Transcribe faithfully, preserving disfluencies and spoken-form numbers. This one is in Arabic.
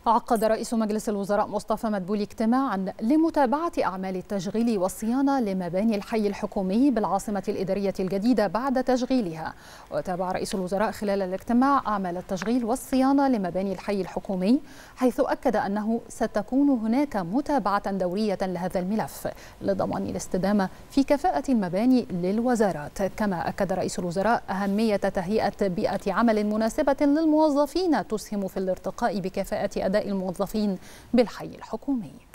عقد رئيس مجلس الوزراء مصطفى مدبولي اجتماعا لمتابعة أعمال التشغيل والصيانة لمباني الحي الحكومي بالعاصمة الإدارية الجديدة بعد تشغيلها. وتابع رئيس الوزراء خلال الاجتماع أعمال التشغيل والصيانة لمباني الحي الحكومي، حيث أكد أنه ستكون هناك متابعة دورية لهذا الملف لضمان الاستدامة في كفاءة المباني للوزارات. كما أكد رئيس الوزراء أهمية تهيئة بيئة عمل مناسبة للموظفين تسهم في الارتقاء بكفاءة أداء الموظفين بالحي الحكومي.